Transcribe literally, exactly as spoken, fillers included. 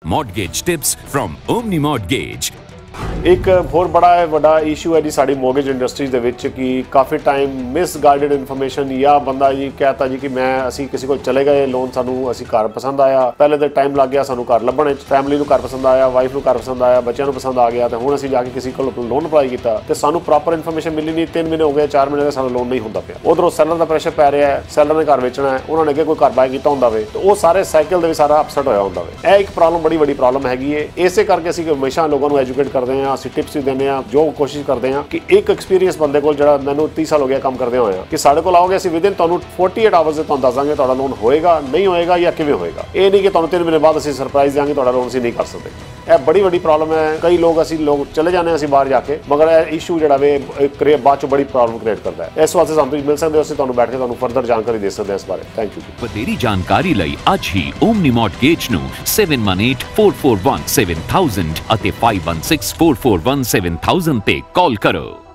Mortgage tips from Omni Mortgage. एक होर बड़ा वड्डा इशू है जी साड़ी मोरगेज इंडस्ट्री दे विच कि काफ़ी टाइम मिसगाइडेड इन्फॉर्मेशन या बंदा जी कहता जी कि मैं असी किसी को चले गए लोन सानू असी घर पसंद आया पहले तो टाइम लग गया सानू घर लभण फैमिली नू घर पसंद आया वाइफ नू घर पसंद आया बच्चों नू पसंद आ गया तो हुण असी जाके किसी को लोन अप्लाई किया तो सानू प्रॉपर इन्फॉर्मेशन मिली नहीं तीन महीने हो गए चार महीने सानू लोन नहीं होंदा पिया उधरों सैलर का प्रेशर पै रहा है सैलर ने घर बेचना है उन्होंने अगे कोई घर बाय किया होंदा वे तो वो सारे साइकिल दे सारा अपसेट होया होंदा वे यह एक प्रॉब्लम बड़ी बड़ी प्रॉब्लम हैगी है इसे करके असी हमेशा लोगों को एजुकेट करते हैं असी टिप्स भी देने जो कोशिश करते हैं कि एक एक्सपीरियंस बंदे को जो मैंने तीस साल हो गया काम करते हुए कि साढ़े को आओगे असं विदिन तुहानू फोर्टी एट आवर्स तुहानू दस देंगे तुहाडा लोन होएगा नहीं होएगा या किवें होएगा ये नहीं कि तुहानू तीन महीने बाद असीं सरप्राइज देंगे तुहाडा लोन असीं नहीं कर सकते यह बड़ी बड़ी प्रॉब्लम है कई लोग असीं लोग चले जाने असीं बाहर जाके मगर यह इशू जिहड़ा वे बाद चों बड़ी प्रॉब्लम क्रिएट करता है इस वास्ते सानू मिल सकते हो असीं तुहानू बैठ के तुहानू फर्दर जानकारी दे सकते हैं इस बारे थैंक यू वधेरी जानकारी लई अज ही ओमनी मॉर्टगेज नू seven one eight four four one seven thousand अते five one six four four one seven thousand ते कॉल करो।